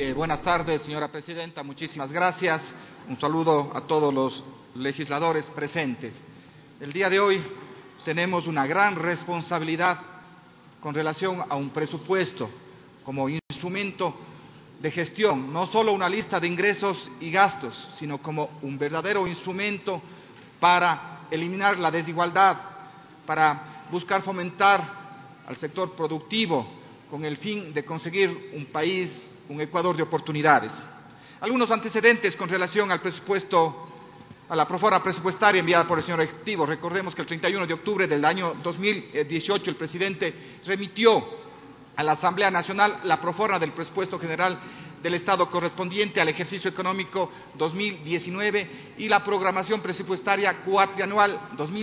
Buenas tardes, señora presidenta. Muchísimas gracias. Un saludo a todos los legisladores presentes. El día de hoy tenemos una gran responsabilidad con relación a un presupuesto como instrumento de gestión, no solo una lista de ingresos y gastos, sino como un verdadero instrumento para eliminar la desigualdad, para buscar fomentar al sector productivo con el fin de conseguir un país, un Ecuador de oportunidades. Algunos antecedentes con relación al presupuesto, a la proforma presupuestaria enviada por el señor Ejecutivo. Recordemos que el 31 de octubre del año 2018 el presidente remitió a la Asamblea Nacional la proforma del presupuesto general del Estado correspondiente al ejercicio económico 2019 y la programación presupuestaria cuatrianual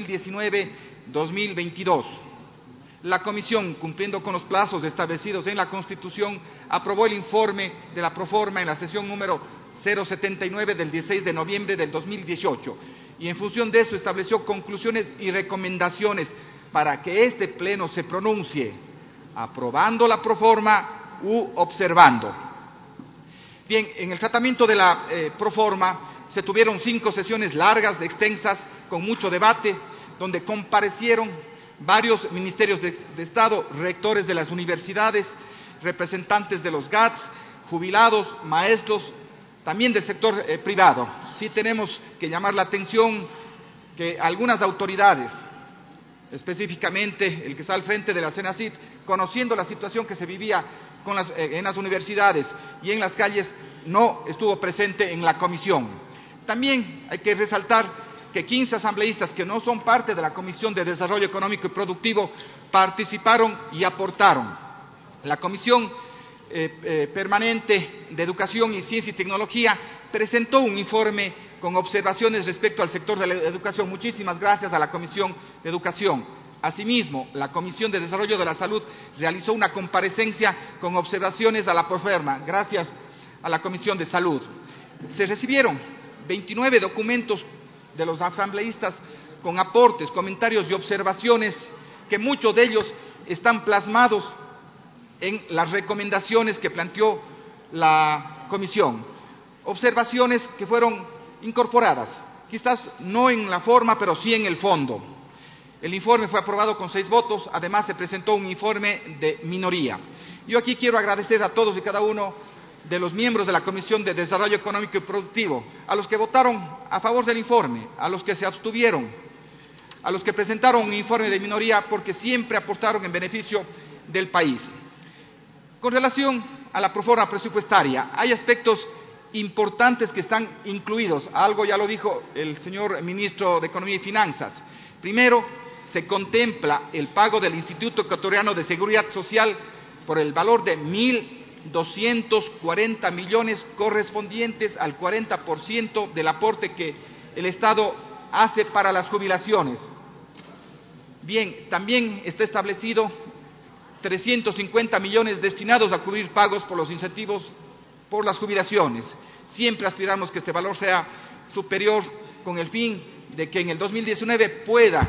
2019-2022. La Comisión, cumpliendo con los plazos establecidos en la Constitución, aprobó el informe de la proforma en la sesión número 079 del 16 de noviembre del 2018 y en función de eso estableció conclusiones y recomendaciones para que este Pleno se pronuncie, aprobando la proforma u observando. Bien, en el tratamiento de la proforma se tuvieron 5 sesiones largas, extensas, con mucho debate, donde comparecieron varios ministerios de Estado, rectores de las universidades, representantes de los GATS, jubilados, maestros, también del sector privado. Sí tenemos que llamar la atención que algunas autoridades, específicamente el que está al frente de la CENACIT, conociendo la situación que se vivía en las universidades y en las calles, no estuvo presente en la comisión. También hay que resaltar que 15 asambleístas que no son parte de la Comisión de Desarrollo Económico y Productivo participaron y aportaron. La Comisión Permanente de Educación y Ciencia y Tecnología presentó un informe con observaciones respecto al sector de la educación. Muchísimas gracias a la Comisión de Educación. Asimismo, la Comisión de Desarrollo de la Salud realizó una comparecencia con observaciones a la proforma. Gracias a la Comisión de Salud. Se recibieron 29 documentos de los asambleístas con aportes, comentarios y observaciones que muchos de ellos están plasmados en las recomendaciones que planteó la comisión. Observaciones que fueron incorporadas, quizás no en la forma, pero sí en el fondo. El informe fue aprobado con 6 votos, además se presentó un informe de minoría. Yo aquí quiero agradecer a todos y cada uno de los miembros de la Comisión de Desarrollo Económico y Productivo, a los que votaron a favor del informe, a los que se abstuvieron, a los que presentaron un informe de minoría, porque siempre aportaron en beneficio del país. Con relación a la proforma presupuestaria, hay aspectos importantes que están incluidos. Algo ya lo dijo el señor ministro de Economía y Finanzas. Primero, se contempla el pago del Instituto Ecuatoriano de Seguridad Social por el valor de 1.240 millones correspondientes al 40% del aporte que el Estado hace para las jubilaciones. Bien, también está establecido 350 millones destinados a cubrir pagos por los incentivos por las jubilaciones. Siempre aspiramos que este valor sea superior con el fin de que en el 2019 pueda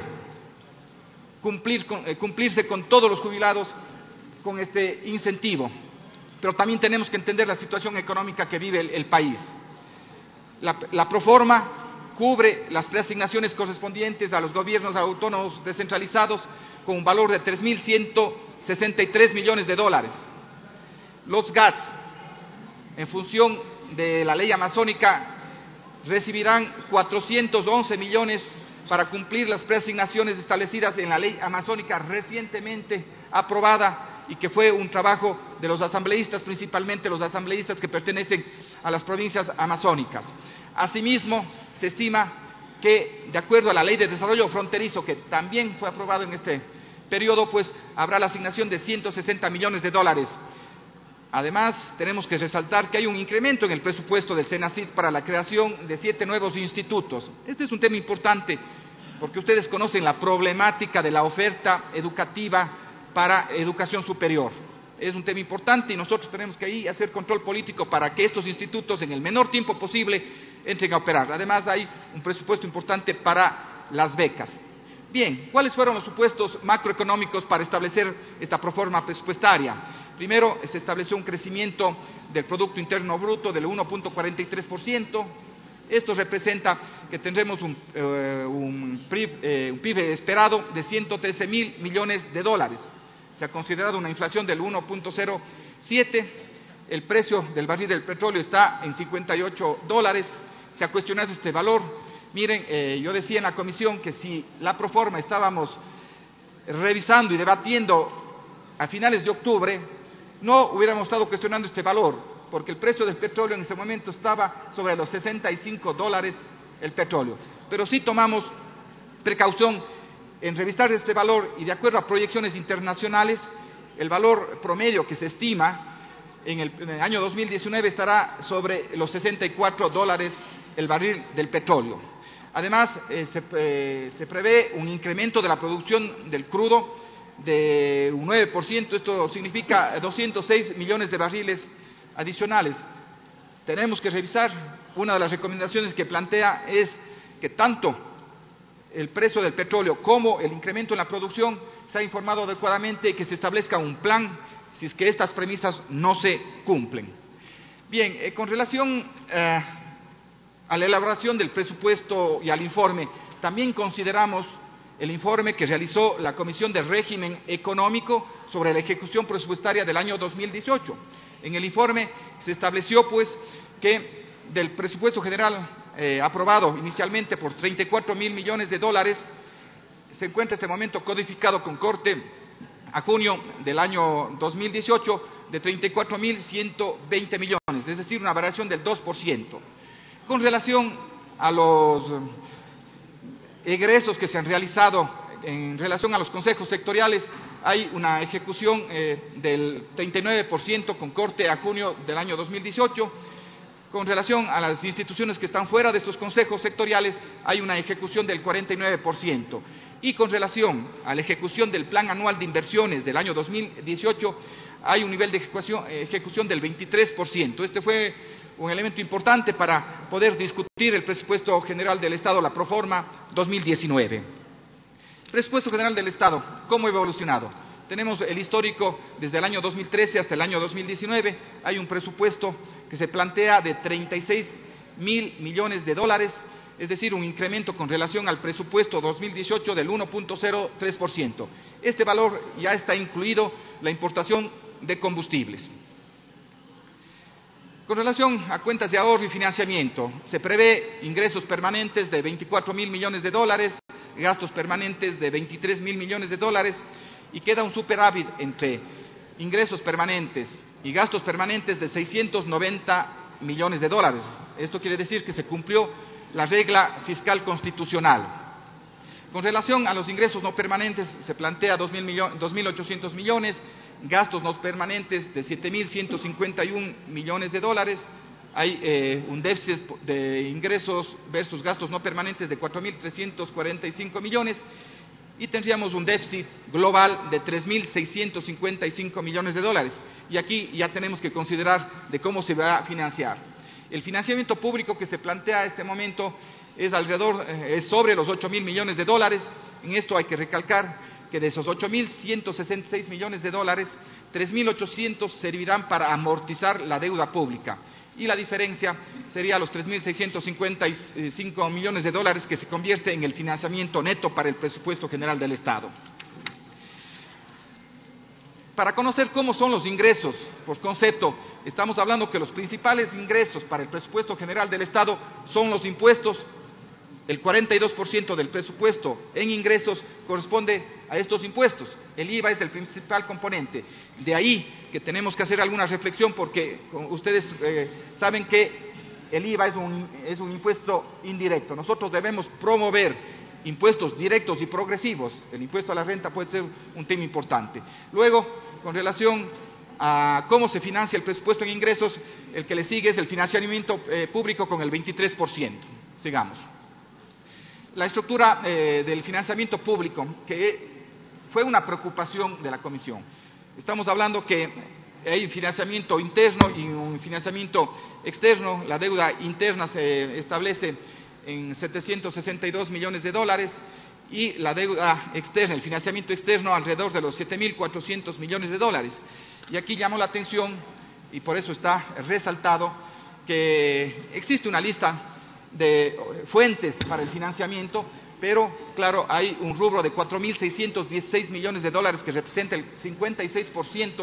cumplirse con todos los jubilados con este incentivo. Pero también tenemos que entender la situación económica que vive el país. La proforma cubre las preasignaciones correspondientes a los gobiernos autónomos descentralizados con un valor de 3.163 millones de dólares. Los GATS, en función de la ley amazónica, recibirán 411 millones para cumplir las preasignaciones establecidas en la ley amazónica recientemente aprobada y que fue un trabajo de los asambleístas, principalmente los asambleístas que pertenecen a las provincias amazónicas. Asimismo, se estima que, de acuerdo a la Ley de Desarrollo Fronterizo, que también fue aprobado en este periodo, pues habrá la asignación de 160 millones de dólares. Además, tenemos que resaltar que hay un incremento en el presupuesto del CENACIT para la creación de 7 nuevos institutos. Este es un tema importante porque ustedes conocen la problemática de la oferta educativa para educación superior. Es un tema importante y nosotros tenemos que ahí hacer control político para que estos institutos en el menor tiempo posible entren a operar. Además, hay un presupuesto importante para las becas. Bien, ¿cuáles fueron los supuestos macroeconómicos para establecer esta proforma presupuestaria? Primero, se estableció un crecimiento del Producto Interno Bruto del 1.43%. Esto representa que tendremos un PIB esperado de 113.000 millones de dólares. Se ha considerado una inflación del 1.07%. El precio del barril del petróleo está en $58. Se ha cuestionado este valor. Miren, yo decía en la comisión que si la proforma estábamos revisando y debatiendo a finales de octubre, no hubiéramos estado cuestionando este valor, porque el precio del petróleo en ese momento estaba sobre los $65 el petróleo. Pero sí tomamos precaución en revisar este valor y de acuerdo a proyecciones internacionales, el valor promedio que se estima en el año 2019 estará sobre los $64 el barril del petróleo. Además, se prevé un incremento de la producción del crudo de un 9%, esto significa 206 millones de barriles adicionales. Tenemos que revisar, una de las recomendaciones que plantea es que tanto el precio del petróleo como el incremento en la producción se ha informado adecuadamente y que se establezca un plan si es que estas premisas no se cumplen. Bien, con relación a la elaboración del presupuesto y al informe, también consideramos el informe que realizó la Comisión de Régimen Económico sobre la ejecución presupuestaria del año 2018. En el informe se estableció, pues, que del presupuesto general aprobado inicialmente por 34.000 millones de dólares, se encuentra en este momento codificado con corte a junio del año 2018 de 34.120 millones, es decir, una variación del 2%. Con relación a los egresos que se han realizado en relación a los consejos sectoriales, hay una ejecución del 39% con corte a junio del año 2018. Con relación a las instituciones que están fuera de estos consejos sectoriales, hay una ejecución del 49%. Y con relación a la ejecución del Plan Anual de Inversiones del año 2018, hay un nivel de ejecución del 23%. Este fue un elemento importante para poder discutir el presupuesto general del Estado, la proforma 2019. Presupuesto general del Estado, ¿cómo ha evolucionado? Tenemos el histórico desde el año 2013 hasta el año 2019. Hay un presupuesto que se plantea de 36.000 millones de dólares, es decir, un incremento con relación al presupuesto 2018 del 1.03%. Este valor ya está incluido la importación de combustibles. Con relación a cuentas de ahorro y financiamiento, se prevé ingresos permanentes de 24.000 millones de dólares, gastos permanentes de 23.000 millones de dólares, y queda un superávit entre ingresos permanentes y gastos permanentes de 690 millones de dólares. Esto quiere decir que se cumplió la regla fiscal constitucional. Con relación a los ingresos no permanentes, se plantea 2.800 millones, gastos no permanentes de 7.151 millones de dólares. Hay un déficit de ingresos versus gastos no permanentes de 4.345 millones. Y tendríamos un déficit global de 3.655 millones de dólares. Y aquí ya tenemos que considerar de cómo se va a financiar. El financiamiento público que se plantea a este momento es sobre los 8.000 millones de dólares. En esto hay que recalcar que de esos 8.166 millones de dólares, 3.800 servirán para amortizar la deuda pública. Y la diferencia sería los 3.655 millones de dólares que se convierte en el financiamiento neto para el presupuesto general del Estado. Para conocer cómo son los ingresos, por concepto, estamos hablando que los principales ingresos para el presupuesto general del Estado son los impuestos. El 42% del presupuesto en ingresos corresponde a estos impuestos. El IVA es el principal componente. De ahí que tenemos que hacer alguna reflexión porque ustedes saben que el IVA es un impuesto indirecto. Nosotros debemos promover impuestos directos y progresivos. El impuesto a la renta puede ser un tema importante. Luego, con relación a cómo se financia el presupuesto en ingresos, el que le sigue es el financiamiento público con el 23%. Sigamos. La estructura del financiamiento público, que fue una preocupación de la Comisión. Estamos hablando que hay un financiamiento interno y un financiamiento externo. La deuda interna se establece en 762 millones de dólares y la deuda externa, el financiamiento externo, alrededor de los 7.400 millones de dólares. Y aquí llamó la atención, y por eso está resaltado, que existe una lista de fuentes para el financiamiento, pero claro, hay un rubro de 4.616 millones de dólares que representa el 56%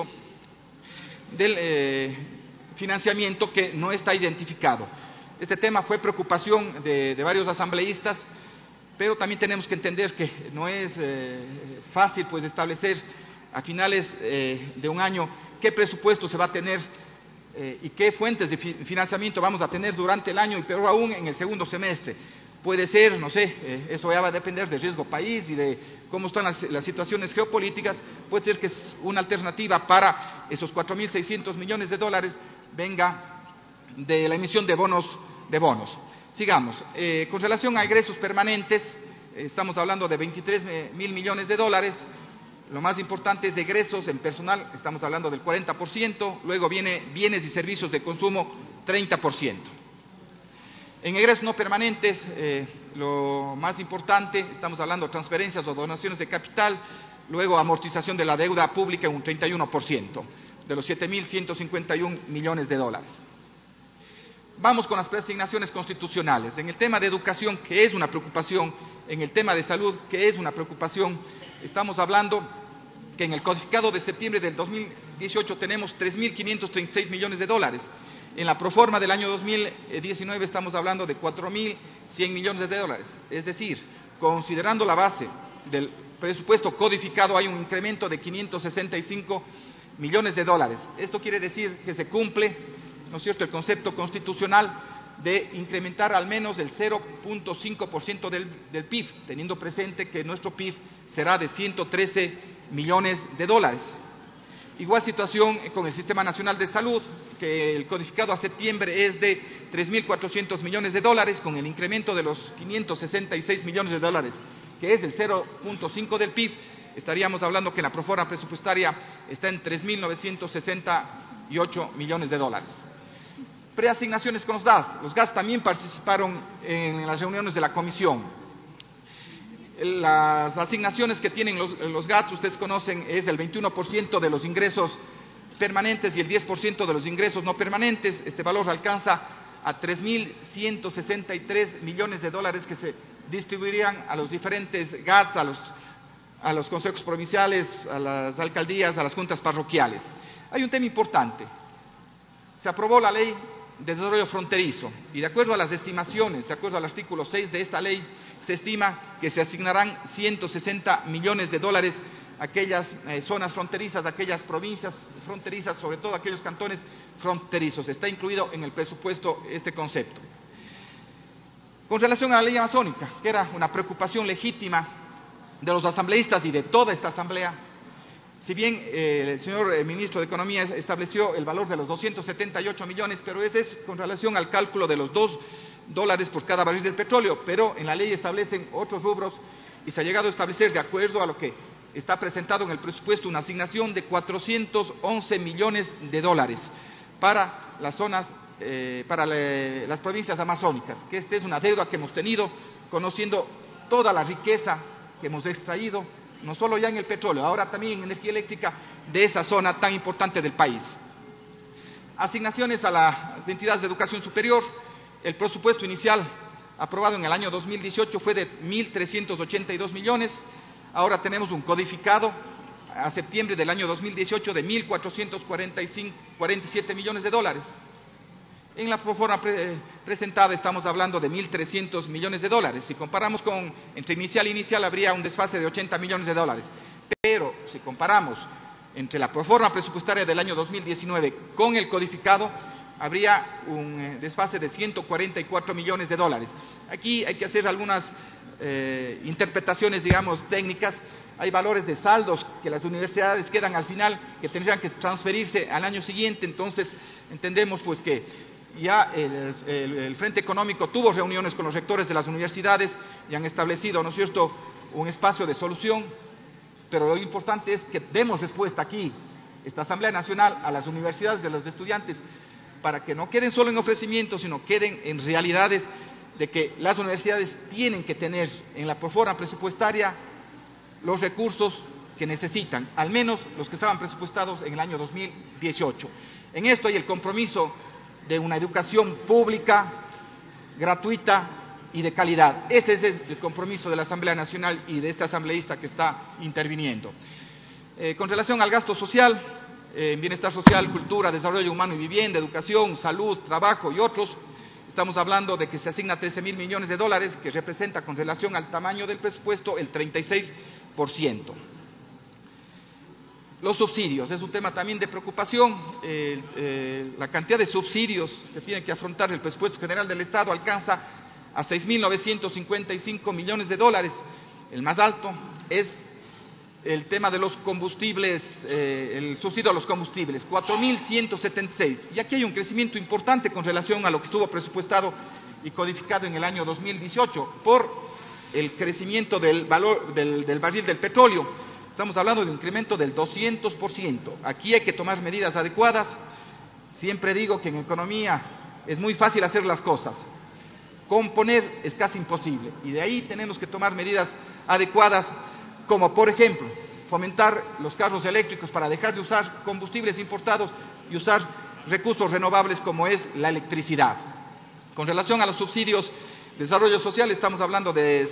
del financiamiento que no está identificado. Este tema fue preocupación de varios asambleístas, pero también tenemos que entender que no es fácil pues establecer a finales de un año qué presupuesto se va a tener y qué fuentes de financiamiento vamos a tener durante el año y peor aún en el segundo semestre. Puede ser, no sé, eso ya va a depender del riesgo país y de cómo están las situaciones geopolíticas. Puede ser que una alternativa para esos 4.600 millones de dólares venga de la emisión de bonos. Sigamos. Con relación a ingresos permanentes, estamos hablando de 23.000 millones de dólares. Lo más importante es de egresos en personal, estamos hablando del 40%, luego viene bienes y servicios de consumo, 30%. En egresos no permanentes, lo más importante, estamos hablando de transferencias o donaciones de capital, luego amortización de la deuda pública, un 31%, de los 7.151 millones de dólares. Vamos con las preasignaciones constitucionales. En el tema de educación, que es una preocupación, en el tema de salud, que es una preocupación, estamos hablando que en el codificado de septiembre del 2018 tenemos 3.536 millones de dólares. En la proforma del año 2019 estamos hablando de 4.100 millones de dólares. Es decir, considerando la base del presupuesto codificado, hay un incremento de 565 millones de dólares. Esto quiere decir que se cumple, ¿no es cierto?, el concepto constitucional de incrementar al menos el 0.5% del PIB, teniendo presente que nuestro PIB será de 113 millones de dólares. Igual situación con el Sistema Nacional de Salud, que el codificado a septiembre es de 3.400 millones de dólares, con el incremento de los 566 millones de dólares, que es el 0.5 del PIB, estaríamos hablando que la proforma presupuestaria está en 3.968 millones de dólares. Preasignaciones con los GAS. Los GAS también participaron en las reuniones de la comisión. Las asignaciones que tienen los GATS, ustedes conocen, es el 21% de los ingresos permanentes y el 10% de los ingresos no permanentes. Este valor alcanza a 3.163 millones de dólares que se distribuirían a los diferentes GATS, a los consejos provinciales, a las alcaldías, a las juntas parroquiales. Hay un tema importante. Se aprobó la ley de desarrollo fronterizo y de acuerdo a las estimaciones, de acuerdo al artículo 6 de esta ley, se estima que se asignarán 160 millones de dólares a aquellas zonas fronterizas, a aquellas provincias fronterizas, sobre todo a aquellos cantones fronterizos. Está incluido en el presupuesto este concepto. Con relación a la ley amazónica, que era una preocupación legítima de los asambleístas y de toda esta asamblea, si bien el señor ministro de Economía estableció el valor de los 278 millones, pero ese es con relación al cálculo de los $2 por cada barril del petróleo, pero en la ley establecen otros rubros y se ha llegado a establecer, de acuerdo a lo que está presentado en el presupuesto, una asignación de 411 millones de dólares para las zonas, para las provincias amazónicas, que esta es una deuda que hemos tenido, conociendo toda la riqueza que hemos extraído, no solo ya en el petróleo, ahora también en energía eléctrica de esa zona tan importante del país. Asignaciones a las entidades de educación superior. El presupuesto inicial aprobado en el año 2018 fue de 1.382 millones, ahora tenemos un codificado a septiembre del año 2018 de 1.447 millones de dólares. En la proforma presentada estamos hablando de 1.300 millones de dólares. Si comparamos con entre inicial e inicial habría un desfase de 80 millones de dólares. Pero si comparamos entre la proforma presupuestaria del año 2019 con el codificado, habría un desfase de 144 millones de dólares. Aquí hay que hacer algunas interpretaciones, digamos, técnicas. Hay valores de saldos que las universidades quedan al final, que tendrían que transferirse al año siguiente. Entonces, entendemos pues que ya el Frente Económico tuvo reuniones con los rectores de las universidades y han establecido, ¿no es cierto?, un espacio de solución, pero lo importante es que demos respuesta aquí, esta Asamblea Nacional, a las universidades y a los estudiantes, para que no queden solo en ofrecimientos, sino queden en realidades de que las universidades tienen que tener en la proforma presupuestaria los recursos que necesitan, al menos los que estaban presupuestados en el año 2018. En esto hay el compromiso de una educación pública, gratuita y de calidad. Ese es el compromiso de la Asamblea Nacional y de este asambleísta que está interviniendo. Con relación al gasto social, en bienestar social, cultura, desarrollo humano y vivienda, educación, salud, trabajo y otros, estamos hablando de que se asigna 13.000 millones de dólares, que representa con relación al tamaño del presupuesto el 36%. Los subsidios, es un tema también de preocupación. La cantidad de subsidios que tiene que afrontar el presupuesto general del Estado alcanza a 6.955 millones de dólares. El más alto es el tema de los combustibles, el subsidio a los combustibles, 4.176. Y aquí hay un crecimiento importante con relación a lo que estuvo presupuestado y codificado en el año 2018 por el crecimiento del valor del barril del petróleo. Estamos hablando de un incremento del 200%. Aquí hay que tomar medidas adecuadas. Siempre digo que en economía es muy fácil hacer las cosas. Componer es casi imposible. Y de ahí tenemos que tomar medidas adecuadas, como por ejemplo, fomentar los carros eléctricos para dejar de usar combustibles importados y usar recursos renovables como es la electricidad. Con relación a los subsidios de desarrollo social, estamos hablando de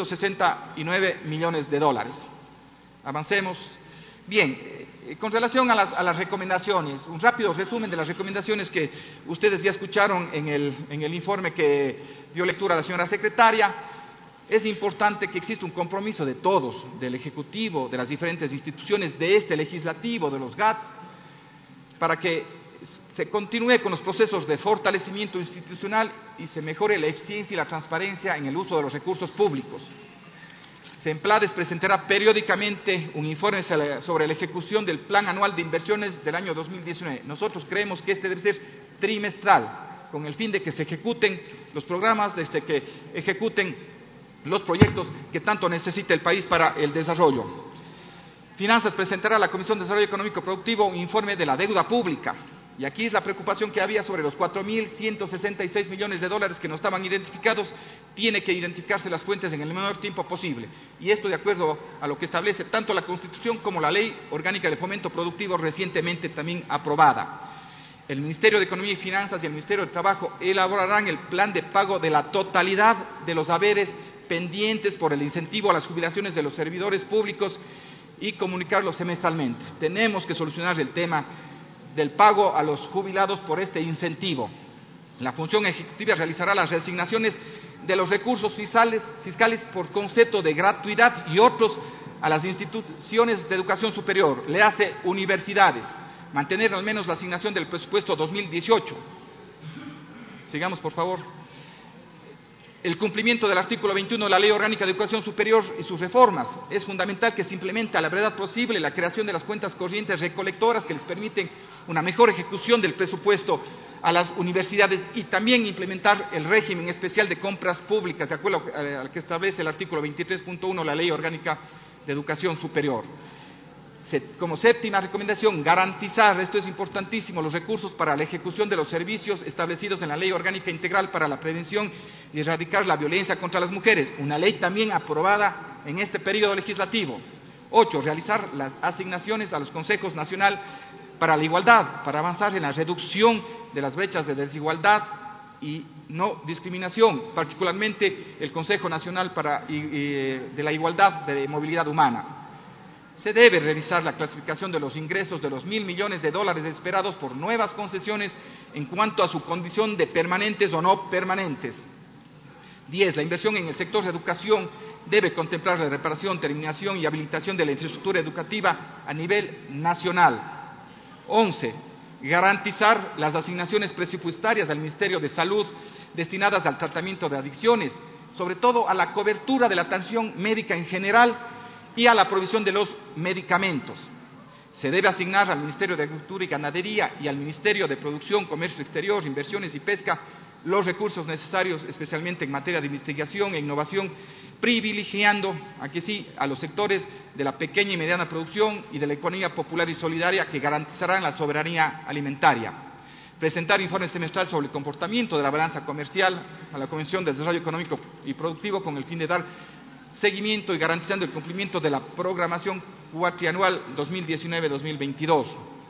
769 millones de dólares. Avancemos. Bien, con relación a las recomendaciones, un rápido resumen de las recomendaciones que ustedes ya escucharon en el informe que dio lectura a la señora secretaria. Es importante que exista un compromiso de todos, del Ejecutivo, de las diferentes instituciones, de este legislativo, de los GATS, para que se continúe con los procesos de fortalecimiento institucional y se mejore la eficiencia y la transparencia en el uso de los recursos públicos. SEMPLADES presentará periódicamente un informe sobre la ejecución del Plan Anual de Inversiones del año 2019. Nosotros creemos que este debe ser trimestral, con el fin de que se ejecuten los programas, de que ejecuten los proyectos que tanto necesita el país para el desarrollo. Finanzas presentará a la Comisión de Desarrollo Económico Productivo un informe de la deuda pública. Y aquí es la preocupación que había sobre los 4.166 millones de dólares que no estaban identificados. Tiene que identificarse las fuentes en el menor tiempo posible. Y esto de acuerdo a lo que establece tanto la Constitución como la Ley Orgánica de Fomento Productivo recientemente también aprobada. El Ministerio de Economía y Finanzas y el Ministerio de Trabajo elaborarán el plan de pago de la totalidad de los haberes pendientes por el incentivo a las jubilaciones de los servidores públicos y comunicarlo semestralmente. Tenemos que solucionar el tema del pago a los jubilados por este incentivo. La función ejecutiva realizará las reasignaciones de los recursos fiscales por concepto de gratuidad y otros a las instituciones de educación superior, le hace universidades, mantener al menos la asignación del presupuesto 2018. Sigamos, por favor. El cumplimiento del artículo 21 de la Ley Orgánica de Educación Superior y sus reformas. Es fundamental que se implemente a la brevedad posible la creación de las cuentas corrientes recolectoras que les permiten una mejor ejecución del presupuesto a las universidades y también implementar el régimen especial de compras públicas de acuerdo al que establece el artículo 23.1 de la Ley Orgánica de Educación Superior. Como séptima recomendación, garantizar, esto es importantísimo, los recursos para la ejecución de los servicios establecidos en la Ley Orgánica Integral para la Prevención y Erradicar la Violencia contra las Mujeres, una ley también aprobada en este periodo legislativo. 8. Realizar las asignaciones a los Consejos Nacional para la Igualdad, para avanzar en la reducción de las brechas de desigualdad y no discriminación, particularmente el Consejo Nacional de la Igualdad de Movilidad Humana. Se debe revisar la clasificación de los ingresos de los 1.000 millones de dólares esperados por nuevas concesiones en cuanto a su condición de permanentes o no permanentes. 10. La inversión en el sector de educación debe contemplar la reparación, terminación y habilitación de la infraestructura educativa a nivel nacional. 11. Garantizar las asignaciones presupuestarias al Ministerio de Salud destinadas al tratamiento de adicciones, sobre todo a la cobertura de la atención médica en general y a la provisión de los medicamentos. Se debe asignar al Ministerio de Agricultura y Ganadería y al Ministerio de Producción, Comercio Exterior, Inversiones y Pesca los recursos necesarios, especialmente en materia de investigación e innovación, privilegiando, aquí sí, a los sectores de la pequeña y mediana producción y de la economía popular y solidaria que garantizarán la soberanía alimentaria. presentar informe semestral sobre el comportamiento de la balanza comercial a la Comisión de Desarrollo Económico y Productivo con el fin de dar seguimiento y garantizando el cumplimiento de la programación cuatrianual 2019-2022.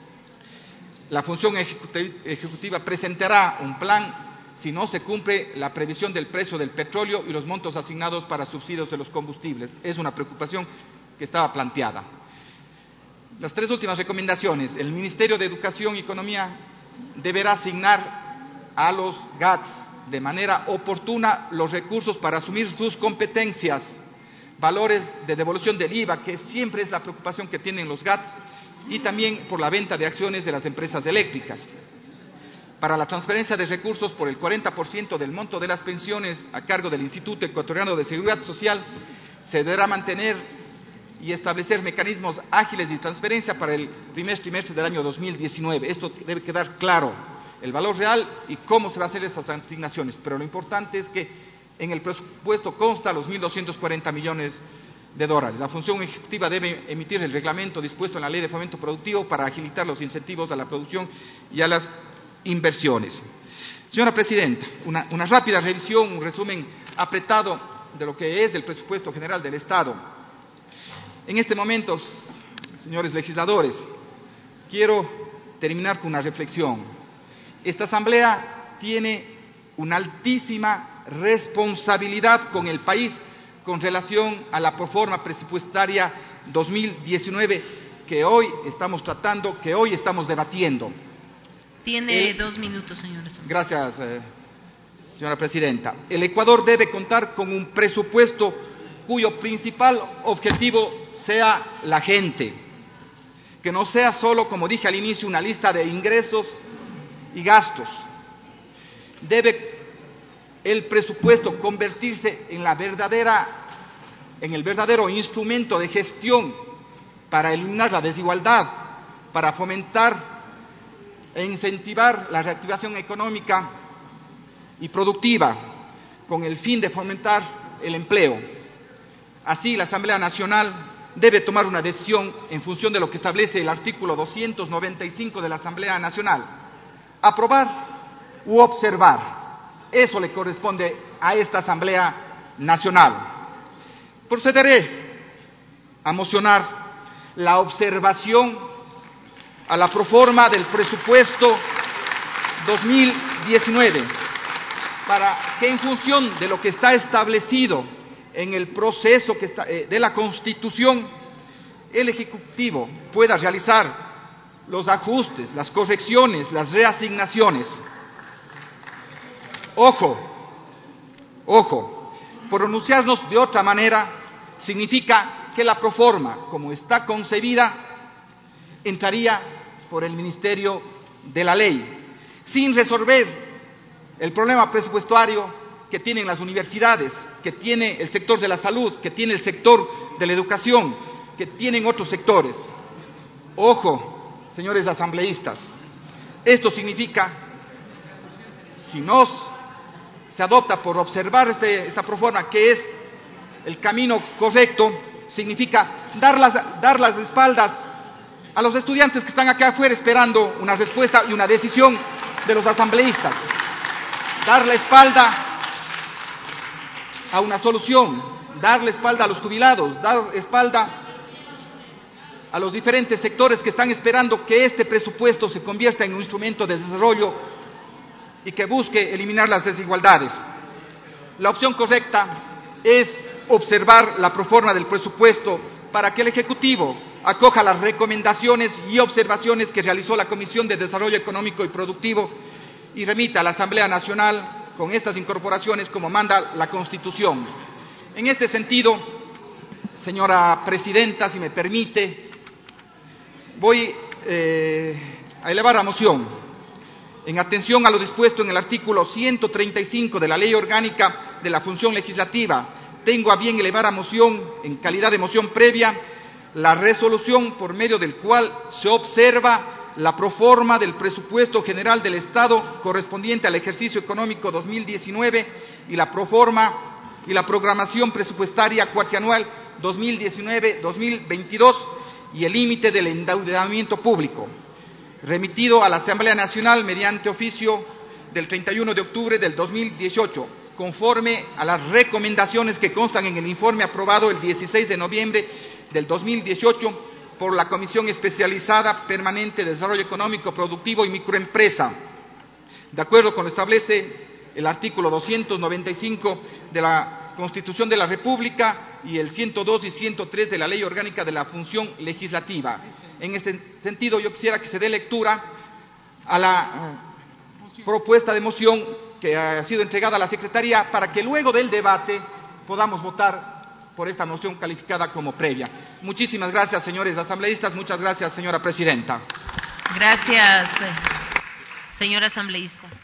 La función ejecutiva presentará un plan si no se cumple la previsión del precio del petróleo y los montos asignados para subsidios de los combustibles. Es una preocupación que estaba planteada. Las tres últimas recomendaciones. El Ministerio de Educación y Economía deberá asignar a los GATS de manera oportuna los recursos para asumir sus competencias, valores de devolución del IVA, que siempre es la preocupación que tienen los GATS, y también por la venta de acciones de las empresas eléctricas. Para la transferencia de recursos por el 40% del monto de las pensiones a cargo del Instituto Ecuatoriano de Seguridad Social, se deberá mantener y establecer mecanismos ágiles de transferencia para el primer trimestre del año 2019. Esto debe quedar claro, el valor real y cómo se van a hacer esas asignaciones. Pero lo importante es que en el presupuesto consta los 1.240 millones de dólares. La función ejecutiva debe emitir el reglamento dispuesto en la Ley de Fomento Productivo para agilitar los incentivos a la producción y a las inversiones. Señora Presidenta, una rápida revisión, un resumen apretado de lo que es el presupuesto general del Estado. En este momento, señores legisladores, quiero terminar con una reflexión. Esta Asamblea tiene una altísima responsabilidad con el país con relación a la proforma presupuestaria 2019 que hoy estamos tratando, que hoy estamos debatiendo. Tiene 2 minutos, señora. Gracias, señora Presidenta. El Ecuador debe contar con un presupuesto cuyo principal objetivo sea la gente, que no sea solo, como dije al inicio, una lista de ingresos y gastos. Debe el presupuesto convertirse en el verdadero instrumento de gestión para eliminar la desigualdad, para fomentar e incentivar la reactivación económica y productiva, con el fin de fomentar el empleo. Así, la Asamblea Nacional debe tomar una decisión en función de lo que establece el artículo 295 de la Asamblea Nacional: aprobar u observar. Eso le corresponde a esta Asamblea Nacional. Procederé a mocionar la observación a la proforma del presupuesto 2019, para que en función de lo que está establecido en el proceso de la Constitución, el Ejecutivo pueda realizar los ajustes, las correcciones, las reasignaciones. Ojo, pronunciarnos de otra manera significa que la proforma, como está concebida, entraría por el Ministerio de la Ley, sin resolver el problema presupuestario que tienen las universidades, que tiene el sector de la salud, que tiene el sector de la educación, que tienen otros sectores. Ojo, señores asambleístas, esto significa, si no se adopta por observar esta proforma, que es el camino correcto, significa dar las espaldas a los estudiantes que están acá afuera esperando una respuesta y una decisión de los asambleístas. Dar la espalda a una solución, dar la espalda a los jubilados, dar espalda a los diferentes sectores que están esperando que este presupuesto se convierta en un instrumento de desarrollo y que busque eliminar las desigualdades. La opción correcta es observar la proforma del presupuesto para que el Ejecutivo acoja las recomendaciones y observaciones que realizó la Comisión de Desarrollo Económico y Productivo y remita a la Asamblea Nacional con estas incorporaciones como manda la Constitución. En este sentido, señora Presidenta, si me permite, voy a elevar a moción, en atención a lo dispuesto en el artículo 135 de la Ley Orgánica de la Función Legislativa, tengo a bien elevar a moción, en calidad de moción previa, la resolución por medio del cual se observa la proforma del presupuesto general del Estado correspondiente al ejercicio económico 2019 y la proforma y la programación presupuestaria cuatrianual 2019-2022 y el límite del endeudamiento público. remitido a la Asamblea Nacional mediante oficio del 31 de octubre del 2018, conforme a las recomendaciones que constan en el informe aprobado el 16 de noviembre del 2018 por la Comisión Especializada Permanente de Desarrollo Económico, Productivo y Microempresa, de acuerdo con lo establece el artículo 295 de la Constitución de la República y el 102 y 103 de la Ley Orgánica de la Función Legislativa. En este sentido, yo quisiera que se dé lectura a la propuesta de moción que ha sido entregada a la Secretaría para que luego del debate podamos votar por esta moción calificada como previa. Muchísimas gracias, señores asambleístas. Muchas gracias, señora presidenta. Gracias, señor asambleísta.